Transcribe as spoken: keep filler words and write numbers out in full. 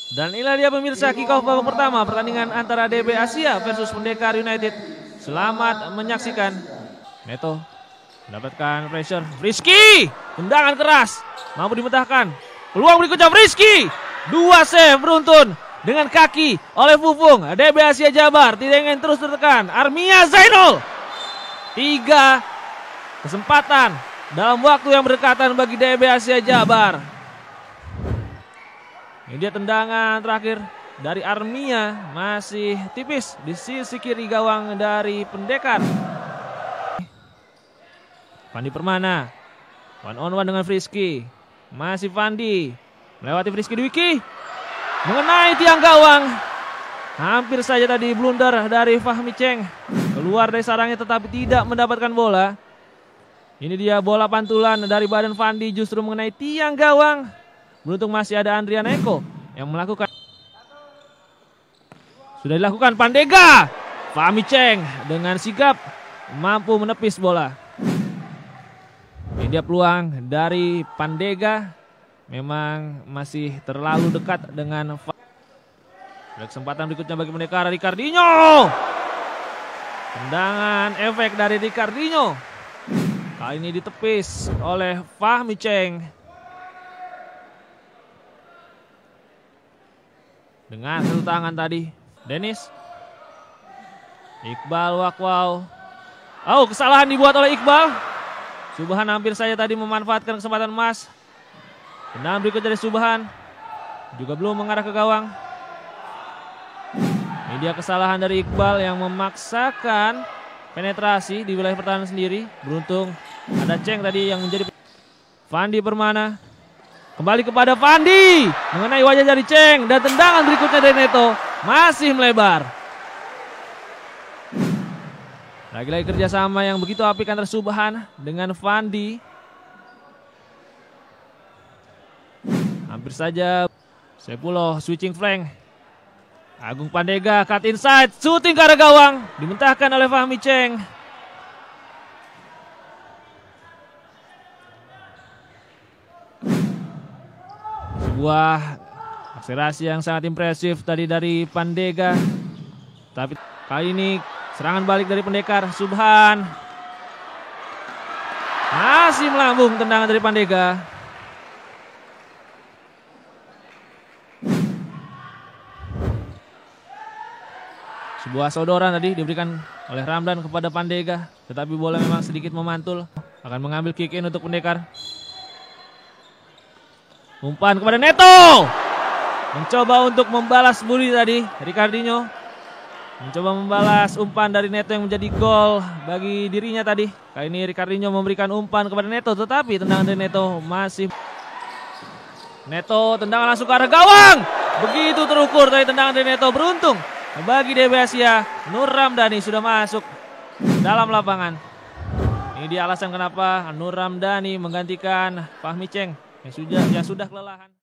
Dan inilah dia pemirsa kick off babak pertama pertandingan antara D B Asia versus Pendekar United. Selamat menyaksikan. Neto mendapatkan pressure. Frisky, tendangan keras, mampu dimetahkan. Peluang berikutnya Frisky. Dua save beruntun dengan kaki oleh Fufung. D B Asia Jabar tidak ingin terus tertekan. Armia Zainul. Tiga kesempatan dalam waktu yang berdekatan bagi D B Asia Jabar. Ini dia tendangan terakhir dari Armia, masih tipis di sisi kiri gawang dari Pendekar. Fandi Permana, one on one dengan Frisky. Masih Fandi, melewati Frisky Dwiki, mengenai tiang gawang. Hampir saja tadi blunder dari Fahmi Cheng. Keluar dari sarangnya tetapi tidak mendapatkan bola. Ini dia bola pantulan dari badan Fandi justru mengenai tiang gawang. Beruntung masih ada Andrian Eko yang melakukan. Sudah dilakukan Pandega. Fahmi Cheng dengan sigap mampu menepis bola. Ini dia peluang dari Pandega. Memang masih terlalu dekat dengan. Ada kesempatan berikutnya bagi Pendekar, Ricardinho. Tendangan efek dari Ricardinho. Kali ini ditepis oleh Fahmi Cheng. Dengan satu tangan tadi, Dennis. Iqbal Wakwaw. Oh, kesalahan dibuat oleh Iqbal. Subhan hampir saja tadi memanfaatkan kesempatan emas. Tendangan berikut dari Subhan. Juga belum mengarah ke gawang. Ini dia kesalahan dari Iqbal yang memaksakan penetrasi di wilayah pertahanan sendiri. Beruntung ada Cheng tadi yang menjadi. Fandi Permana. Kembali kepada Fandi, mengenai wajah dari Cheng, dan tendangan berikutnya dari Neto masih melebar. Lagi-lagi kerjasama yang begitu apik antara Subhan dengan Fandi. Hampir saja Sepuluh switching flank. Agung Pandega cut inside, shooting ke arah gawang, dimentahkan oleh Fahmi Cheng. Sebuah akselerasi yang sangat impresif tadi dari Pandega. Tapi kali ini serangan balik dari Pendekar. Subhan masih melambung tendangan dari Pandega. Sebuah sodoran tadi diberikan oleh Ramdan kepada Pandega. Tetapi bola memang sedikit memantul. Akan mengambil kick in untuk Pendekar. Umpan kepada Neto. Mencoba untuk membalas bully tadi. Ricardinho mencoba membalas umpan dari Neto yang menjadi gol bagi dirinya tadi. Kali ini Ricardinho memberikan umpan kepada Neto. Tetapi tendangan dari Neto masih. Neto tendangan langsung ke arah gawang. Begitu terukur tadi tendangan dari Neto. Beruntung bagi D B Asia, Nur Ramdhani sudah masuk dalam lapangan. Ini dia alasan kenapa Nur Ramdhani menggantikan Fahmi Cheng yang sudah yang sudah kelelahan.